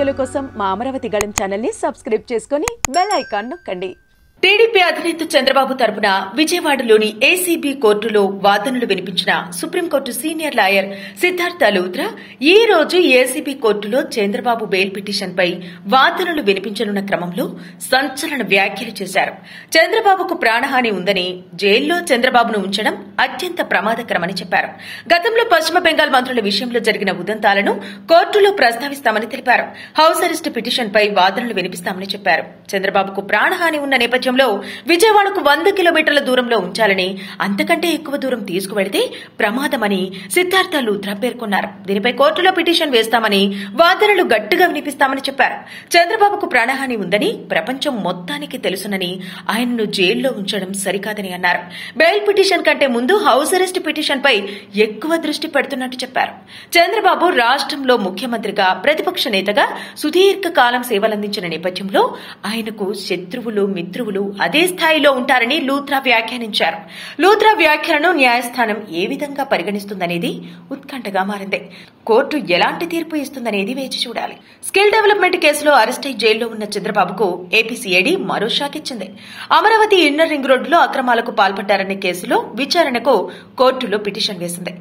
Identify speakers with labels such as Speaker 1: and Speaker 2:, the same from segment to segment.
Speaker 1: వీడియోల కోసం మా అమరావతి గళం ఛానల్ ని సబ్స్క్రైబ్ చేసుకుని బెల్ ఐకాన్ నొక్కండి.
Speaker 2: టీడీపీ అధినేత చంద్రబాబు తరపున విజయవాడలోని ఏసీబీ కోర్టులో వాదనలు వినిపించిన supreme court senior lawyer Siddharth Luthra ఈ రోజు ఏసీబీ కోర్టులో చంద్రబాబు బెయిల్ పిటిషన్పై వాదనలు వినిపించనున్న క్రమంలో సంచలన వ్యాఖ్యలు చేశారు. చంద్రబాబుకు ప్రాణహాని ఉందని, జైల్లో చంద్రబాబును ఉంచడం అత్యంత ప్రమాదకరమని చెప్పారు. గతంలో పశ్చిమ బెంగాల్ మంత్రుల విషయంలో జరిగిన ఉదంతాలను కోర్టులో ప్రస్తావిస్తామని తెలిపారు. హౌస్ అరెస్టు పిటిషన్పై వాదనలు వినిపిస్తామని చెప్పారు. చంద్రబాబుకు ప్రాణహాని ఉన్న నేపథ్యంలో విజయవాడకు 100 కిలోమీటర్ల దూరంలో ఉంచాలని, అంతకంటే ఎక్కువ దూరం తీసుకువెళితే ప్రమాదమని సిద్ధార్థ లూథ్రా పేర్కొన్నారు. దీనిపై కోర్టులో పిటిషన్ వేస్తామని, వాదనలు గట్టిగా వినిపిస్తామని చెప్పారు. చంద్రబాబుకు ప్రాణహాని ఉందని ప్రపంచం మొత్తానికి తెలుసునని, ఆయనను జైల్లో ఉంచడం సరికాదని అన్నారు. బెయిల్ పిటిషన్ కంటే ముందు హౌస్ అరెస్ట్ పిటిషన్ పై ఎక్కువ దృష్టి పెడుతున్నట్టు చెప్పారు. చంద్రబాబు రాష్ట్రంలో ముఖ్యమంత్రిగా, ప్రతిపక్ష నేతగా సుదీర్ఘ కాలం సేవలందించిన నేపథ్యంలో ఆయనకు శత్రువులు, మిత్రువులు అదే స్థాయిలో ఉంటారని లూథ్రా వ్యాఖ్యానించారు. లూథ్రా వ్యాఖ్యలను న్యాయస్థానం ఏ విధంగా పరిగణిస్తుందనేది ఉత్కంఠగా మారింది. కోర్టు ఎలాంటి తీర్పు ఇస్తుందనేది వేచి చూడాలి. స్కిల్ డెవలప్మెంట్ కేసులో అరెస్ట్ అయి జైల్లో ఉన్న చంద్రబాబుకు ఏపీ సీఐడీ మరో షాక్ ఇచ్చింది. అమరావతి ఇన్నర్ రింగ్ రోడ్డులో అక్రమాలకు పాల్పడ్డారనే కేసులో విచారణకు కోర్టులో పిటిషన్ వేసింది.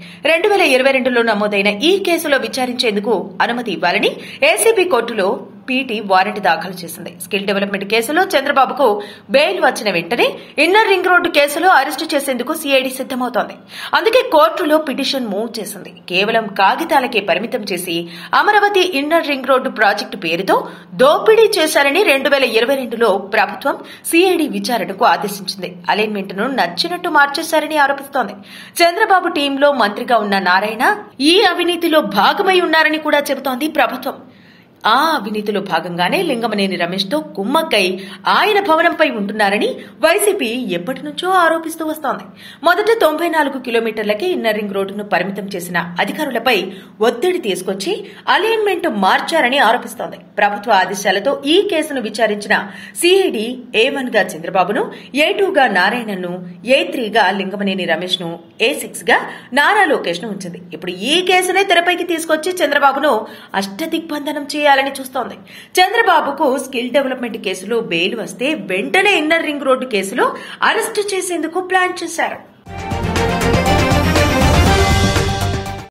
Speaker 2: 2022లో నమోదైన ఈ కేసులో విచారించేందుకు అనుమతి ఇవ్వాలని ఏసీబీ కోర్టులో పీటీ వారెంట్ దాఖలు చేసింది. స్కిల్ డెవలప్మెంట్ కేసులో చంద్రబాబుకు బెయిల్ వచ్చిన వెంటనే ఇన్నర్ రింగ్ రోడ్డు కేసులో అరెస్టు చేసేందుకు సీఐడీ సిద్దమవుతోంది. అందుకే కోర్టులో పిటిషన్ మూవ్ చేసింది. కేవలం కాగితాలకే పరిమితం చేసి Amaravati inner ring road project పేరుతో దోపిడీ చేశారని 2022లో ప్రభుత్వం సీఐడీ విచారణకు ఆదేశించింది. అలైన్మెంట్ ను నచ్చినట్టు మార్చేశారని ఆరోపిస్తోంది. చంద్రబాబు టీంలో మంత్రిగా ఉన్న నారాయణ ఈ అవినీతిలో భాగమై ఉన్నారని కూడా చెబుతోంది ప్రభుత్వం. ఆ అవినీతిలో భాగంగానే లింగమనేని రమేష్ తో కుమ్మక్కై ఆయన భవనంపై ఉంటున్నారని వైసీపీ ఎప్పటి నుంచో ఆరోపిస్తూ వస్తోంది. మొదట 94 కిలోమీటర్లకే ఇన్నర్ రింగ్ రోడ్డును పరిమితం చేసిన అధికారులపై ఒత్తిడి తీసుకొచ్చి అలైన్మెంట్ మార్చారని ఆరోపిస్తోంది. ప్రభుత్వ ఆదేశాలతో ఈ కేసును విచారించిన సీఐడీ A1 గా చంద్రబాబును, A2 గా నారాయణను, A3 గా లింగమనేని రమేష్ ను, A6 గా నారా లోకేష్ ను ఉంచింది. ఇప్పుడు ఈ కేసునే తెరపైకి తీసుకొచ్చి చంద్రబాబును అష్టదిగ్బంధనం చేయాలని చూస్తోంది. చంద్రబాబుకు స్కిల్ డెవలప్మెంట్ కేసులో బెయిల్ వస్తే వెంటనే ఇన్నర్ రింగ్ రోడ్డు కేసులో అరెస్టు చేసేందుకు ప్లాన్ చేశారు.